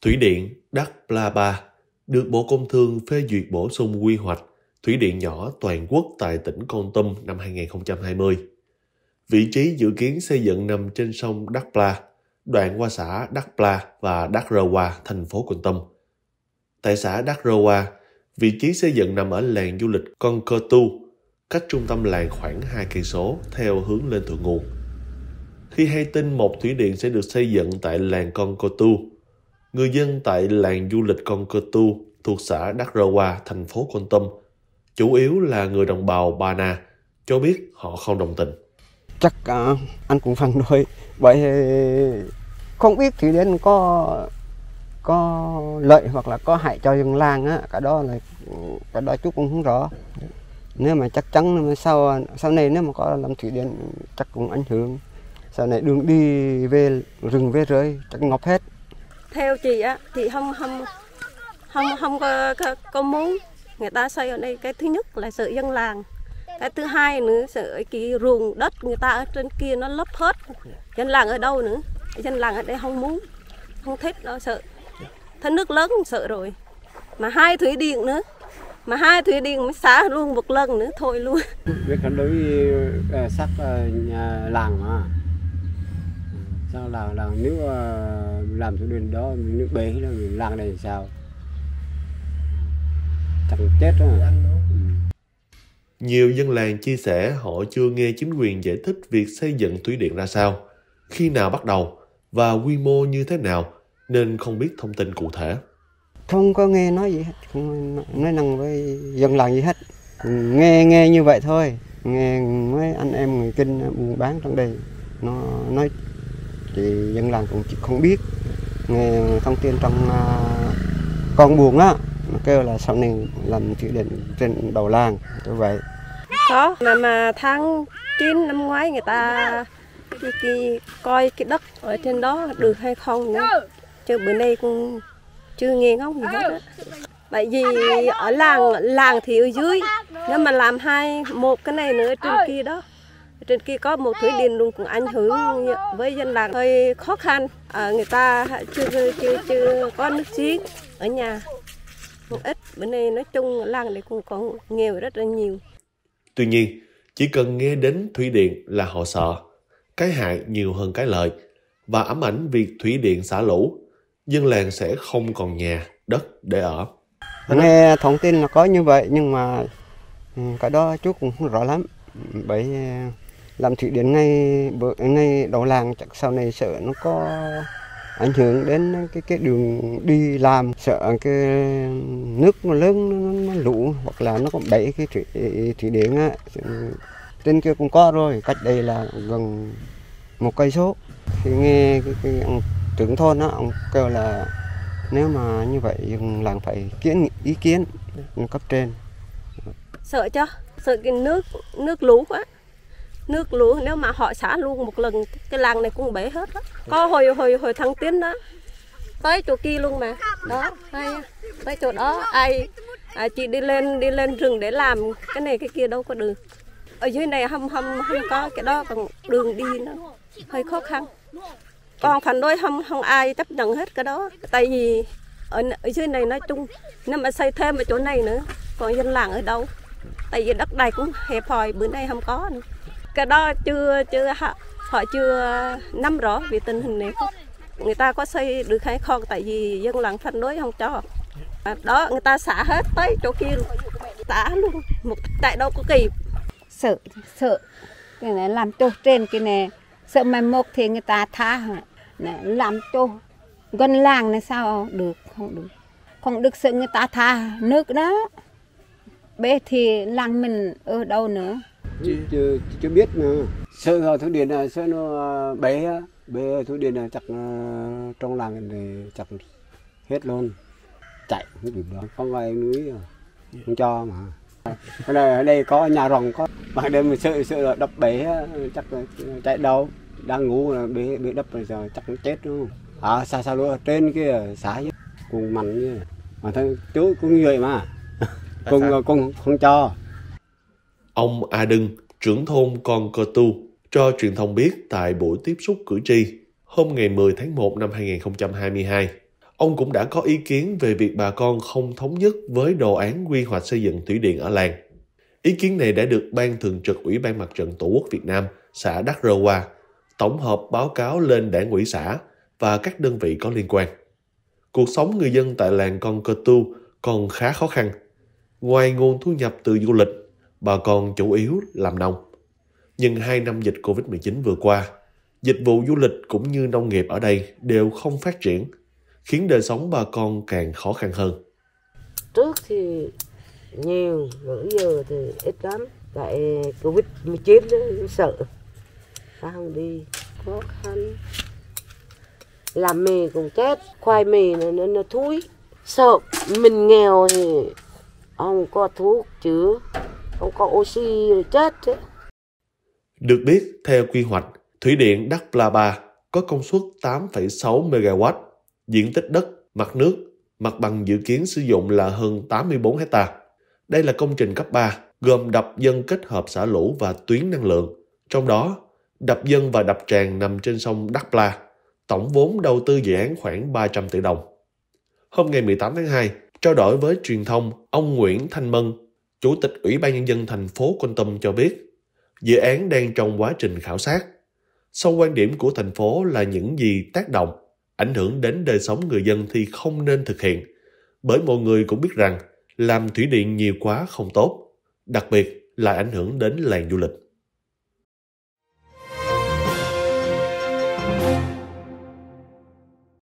Thủy điện Đắc Pla Ba được Bộ Công Thương phê duyệt bổ sung quy hoạch thủy điện nhỏ toàn quốc tại tỉnh Kon Tum năm 2020. Vị trí dự kiến xây dựng nằm trên sông Đắc Pla, đoạn qua xã Đắc Pla và Đắc Rơ Qua, thành phố Kon Tum. Tại xã Đắc Rơ Qua, vị trí xây dựng nằm ở làng du lịch Kon Cơ Tu, cách trung tâm làng khoảng 2 cây số theo hướng lên thượng nguồn. Khi hay tin một thủy điện sẽ được xây dựng tại làng Kon Cơ Tu, người dân tại làng du lịch Kon Cơ Tu thuộc xã Đắc Rơ Qua, thành phố Kon Tum, chủ yếu là người đồng bào Ba Na, cho biết họ không đồng tình. Chắc anh cũng phản đối, bởi không biết thủy điện có lợi hoặc là có hại cho dân làng á, cái đó chú cũng không rõ. Nếu mà chắc chắn sau này nếu mà có làm thủy điện chắc cũng ảnh hưởng. Sau này đường đi về rừng về rơi chắc ngập hết. Theo chị á thì không có muốn người ta xây ở đây. Cái thứ nhất là sợ dân làng, cái thứ hai nữa sợ cái ruộng đất người ta ở trên kia nó lấp hết. Dân làng ở đâu nữa, dân làng ở đây không muốn, không thích đâu, sợ. Thế nước lớn cũng sợ rồi, mà hai thủy điện nữa, mà hai thủy điện mới xả luôn một lần nữa thôi luôn. Biết phản đối sắc nhà làng mà sao làng nếu làm thủy điện đó nước bể đó làng này sao chẳng chết đó. Nhiều dân làng chia sẻ họ chưa nghe chính quyền giải thích việc xây dựng thủy điện ra sao, khi nào bắt đầu và quy mô như thế nào, nên không biết thông tin cụ thể. Không có nghe nói gì hết, không nói năng với dân làng gì hết. Nghe như vậy thôi, nghe mấy anh em người kinh buôn bán trong đây nó nói thì dân làng cũng không biết. Nghe thông tin trong con buồn á, nó kêu là sau này làm thủy điện trên đầu làng như vậy. Có mà tháng 9 năm ngoái người ta coi cái đất ở trên đó được hay không nữa, chứ bữa nay cũng chưa nghe ngóng gì hết á. Tại vì ở làng thì ở dưới, nếu mà làm một cái này nữa trên kia đó, trên kia có một thủy điện luôn cũng ảnh hưởng với dân làng hơi khó khăn. Người ta chưa có nước giếng ở nhà, một ít. Bữa nay nói chung làng này cũng còn nghèo rất là nhiều. Tuy nhiên, chỉ cần nghe đến thủy điện là họ sợ, cái hại nhiều hơn cái lợi, và ám ảnh việc thủy điện xả lũ, dân làng sẽ không còn nhà, đất để ở. Nghe thông tin là có như vậy, nhưng mà cái đó chú cũng không rõ lắm. Bởi làm thủy điện ngay đầu làng chắc sau này sợ nó có ảnh hưởng đến cái đường đi làm, sợ cái nước nó lớn nó lũ hoặc là nó có bể cái thủy điện á. Trên kia cũng có rồi, cách đây là gần 1 cây số. Thì nghe cái ông trưởng thôn á, ông kêu là nếu mà như vậy dân làng phải ý kiến cấp trên. Sợ chứ, sợ cái nước lũ quá. Nước lũ nếu mà họ xả luôn một lần cái làng này cũng bể hết đó. Có hồi tháng Tiến đó tới chỗ kia luôn mà đó, tới chỗ đó ai chị đi lên rừng để làm cái này cái kia đâu có được. Ở dưới này không có cái đó, còn đường đi nó hơi khó khăn. Còn phản đối không ai chấp nhận hết cái đó, tại vì ở dưới này nói chung nếu mà xây thêm ở chỗ này nữa còn dân làng ở đâu, tại vì đất đai cũng hẹp hòi, bữa nay không có nữa. Cái đó họ chưa nắm rõ về tình hình này. Người ta có xây được hay không, tại vì dân làng phản đối không cho. Đó người ta xả hết tới chỗ kia luôn, xả luôn, một tại đâu có kịp. Sợ cái này làm chỗ trên cái này, sợ mai mốt thì người ta tha làm chỗ gần làng này sao được, không được, sợ người ta tha nước đó. Bê thì làng mình ở đâu nữa. Chưa biết nữa. Sợ thủy điện là sợ nó bể thủy điện là chắc trong làng này chắc hết luôn, chạy cái việc đó không ai núi không cho mà. Ở đây có nhà rồng có, mà đêm mình sợ là đập bể chắc chạy đâu, đang ngủ là bể đập rồi chắc nó chết luôn. Sao luôn trên kia xả cùng mạnh như mà thôi, chú cũng như vậy mà con không cho. Ông A Đưng, trưởng thôn Kon Cơ Tu, cho truyền thông biết tại buổi tiếp xúc cử tri hôm ngày 10 tháng 1 năm 2022, Ông cũng đã có ý kiến về việc bà con không thống nhất với đồ án quy hoạch xây dựng thủy điện ở làng. Ý kiến này đã được Ban Thường trực Ủy ban Mặt trận Tổ quốc Việt Nam, xã Đắc Rơ Qua, tổng hợp báo cáo lên Đảng ủy xã và các đơn vị có liên quan. Cuộc sống người dân tại làng Con Cơ Tu còn khá khó khăn. Ngoài nguồn thu nhập từ du lịch, bà con chủ yếu làm nông. Nhưng 2 năm dịch Covid-19 vừa qua, dịch vụ du lịch cũng như nông nghiệp ở đây đều không phát triển, khiến đời sống bà con càng khó khăn hơn. Trước thì nhiều, bây giờ thì ít lắm. Tại Covid-19 đó, sợ. Không đi, khó khăn. Làm mì cũng chết, khoai mì nó thúi. Sợ mình nghèo thì không có thuốc chữa, không có oxy rồi chết chứ. Được biết, theo quy hoạch, thủy điện Đắc Pla Ba có công suất 8,6 MW, diện tích đất, mặt nước, mặt bằng dự kiến sử dụng là hơn 84 hectare. Đây là công trình cấp 3, gồm đập dâng kết hợp xả lũ và tuyến năng lượng. Trong đó, đập dâng và đập tràn nằm trên sông Đắc Pla, tổng vốn đầu tư dự án khoảng 300 tỷ đồng. Hôm ngày 18 tháng 2, trao đổi với truyền thông, ông Nguyễn Thanh Mân, Chủ tịch Ủy ban Nhân dân thành phố Kon Tum cho biết, dự án đang trong quá trình khảo sát. Song quan điểm của thành phố là những gì tác động, ảnh hưởng đến đời sống người dân thì không nên thực hiện, bởi mọi người cũng biết rằng làm thủy điện nhiều quá không tốt, đặc biệt là ảnh hưởng đến làng du lịch.